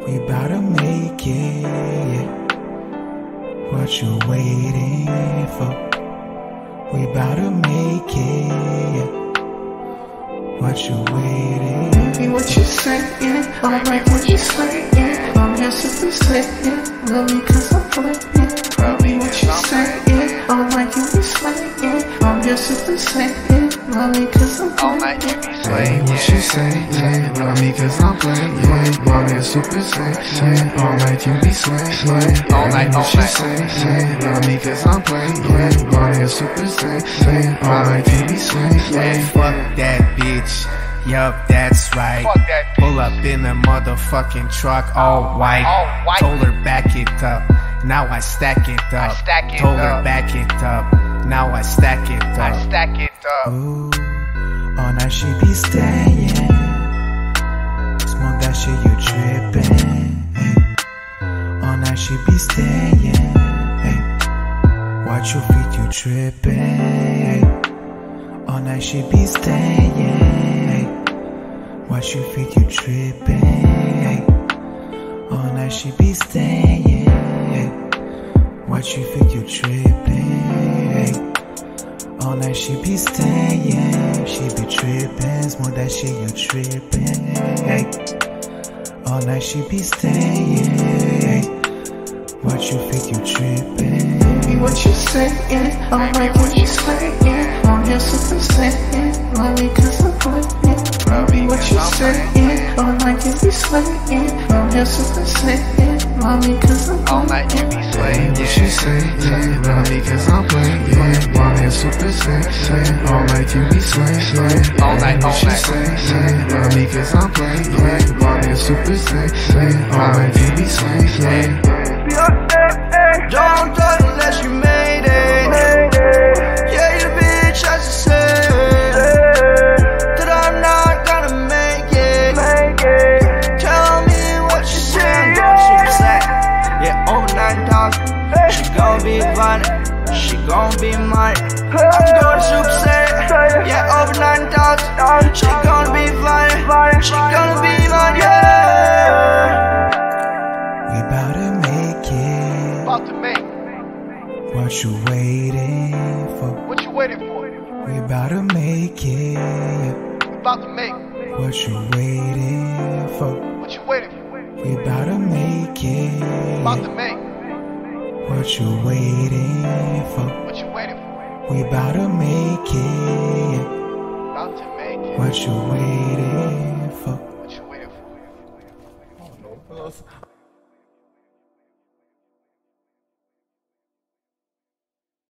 We bout to make it. What you waiting for? We bout to make it. What you waiting? Baby, what you saying? Alright, what you saying? I'm your super saiyan. Love me cause I'm playing. Baby, what you saying? Alright, you be slaying. I'm your super saiyan. Love me cause I'm playing. Hey, what you say? Love me cause I'm playing. Love me super saiyan. All night you be slaying. All night what you say? Love me cause I'm playing. Love me super saiyan. All night you be slaying. Fuck that bitch. Yup, that's right. Pull up in a motherfucking truck, all white. Told her back it up. Now I stack it up. Told her back it up. Now I stack it up. Ooh, all night she be staying. Smoke that shit, you trippin'. Hey. All night she be staying. Hey. Watch your feet, you trippin'. Hey. All night she be staying. Hey. Watch your feet, you trippin'. Hey. All night she be staying. Hey. Watch your feet, you trippin'. Hey. All night she be staying, she be trippin', smoke that shit, you trippin', hey. All night she be staying, hey. Watch your feet, you trippin'. Baby, what you saying? Alright, what you saying? I'm your super saiyan. Love me cause I'm playing. Baby, what you saying? Alright, you be slaying. I'm your super saiyan. Love me cause I'm playing. Hey, what you say? Love me cause I'm playing. Love me super saiyan. All night you be slaying. All night what you say? Love me cause I'm playing. Love me super saiyan. All night you be slaying. Don't talk unless you made it. Yeah, you bitch, I just said that I'm not gonna make it. Tell me what you say. Don't super sad. Yeah, overnight talk. She gon' be violent. She gon' be mine. I'm going super sad. Yeah, overnight talk. She gon' be violent. She gonna be mine. Yeah. We bout to make it. What you waiting for? What you waiting for? We bout to make it. About to make. What you waiting for? What you waiting for? We bout to make it. About to make. What you waiting for? What you waiting for? We bout to make it. About to make it. What you waiting for? What you waiting for?